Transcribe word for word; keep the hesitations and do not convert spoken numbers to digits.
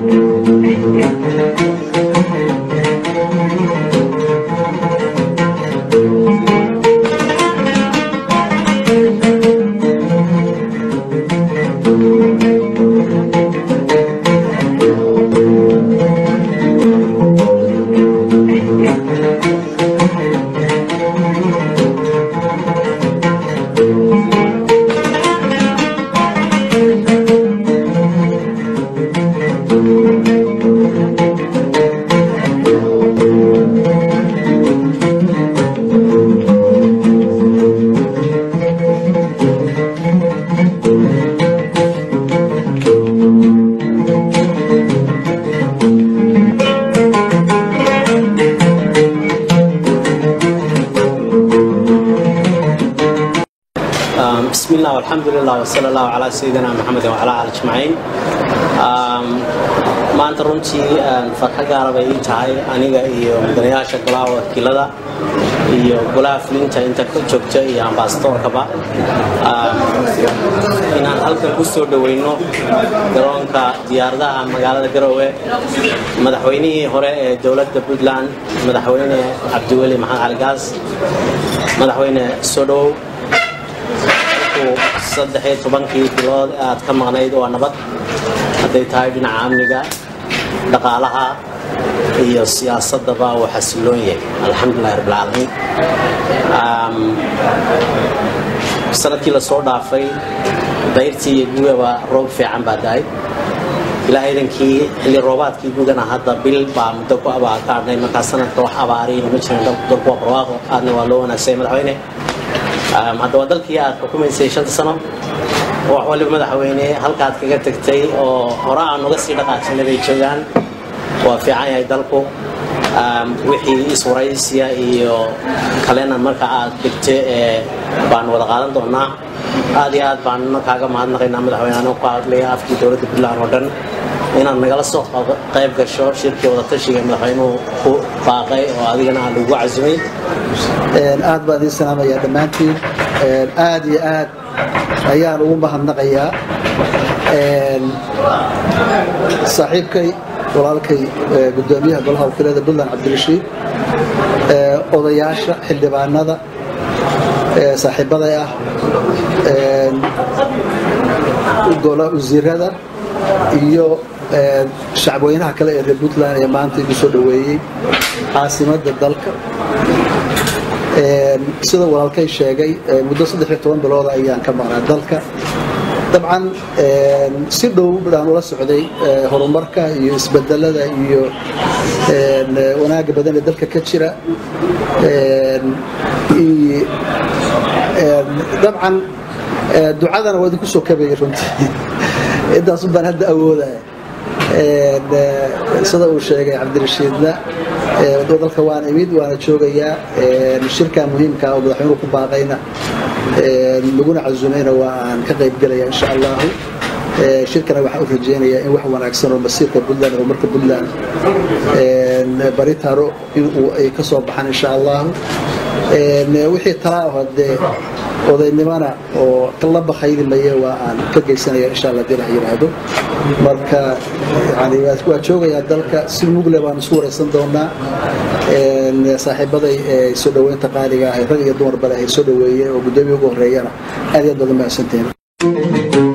بسم الله والحمد لله وصلى الله على سيدنا محمد وعلى آله أجمعين. ما أنت رنتي فرحة قاربة ينتهي أنيقا إيو مدنياشا قلاء وكيلدا إيو قلاء فلينتا إنتا كتشوكتا إيو أمباستور كبا إنان هلقا كسور دوينو قرونكا دياردا مقالة قروة مدحويني هوراء دولة بودلان مدحويني عبدولي محان عالقاز مدحويني سودو صدق طبعاً بلاد أتكلم عن أيد ونبض هذي تايد نعامنيجا دقالها هي السياسة دبا وحسلونية الحمد لله رب العالمين. سنة كلا صورة في دايرتي جوا روب في عم بداي إلى أيضاً كي اللي روبات كي جوجنا هذا بيل بام دكوا أبا كارني مكاسنا تروح أباري نمشي دكوا برواق أنا والله سيمر هينه هذا ودل كيات حكومة سيشان سنة وحول مدحوينه هالكات كي تكتي أو هراء نقصي دقات النبي جوجان وفي عيا دلكو وحي إسرائيلية إيو خلينا مركعات تكتي بان ودقالن دونا هذه بان كاغا ما نقينا مدحوينه وقاعد لي أفكي دولة بلان ودن إن المجلس قيب كشور شركة وتشيء مدحوينه باقي وهذه أنا لوجو عزمي aad baa idin salaamaya dhammaantiin aad iyo aad ayaan ugu mahadnaqayaa saaxiibkay walaalkay gudoomiyaha golaha wakiilada Puntland Cabdirashiid odayaasha xildhibaanada saaxiibada ah golaha wasiirada iyo shacabweynaha kale ee Puntland ee maanta igu soo dhaweeyay caasimadda dalka sida walaalkay sheegay muddo saddex iyo toban bilood ayaan ka maqnaa dalka dabcan si dhow baan ula socday horumarka iyo isbedelada iyo wanaaga badan ee dalka ka jira dabcan ducadana waa idinku soo kabayay runtii intaas baan hadda awoodaya sida uu sheegay Cabdirashiidna dalka waan imid waana joogayaa shirka muhiimka ah oo madaxweynuhu ku baaqayna laguna casuumayna waan ka qayb galayaa insha Allah shirkana waxa uu rajeenayaa in wax wanaagsan oo masiirka Puntland oo marka Puntland baritaro in uu ay ka soo baxaan insha Allah wixii talaa hade odaynimana oo kala baxaydimaya waa aan ka geysanaya insha Allah dina yiraahdo marka yani waa joogaya dalka si mugle baan soo wareysan doonaa ee saaxiibaday ee soo dhaweynta qaaliga ah rag iyo dumar bale ay soo dhaweeyay oo gudoomiye ugu horeeyana aad iyo aad u mahadsantiin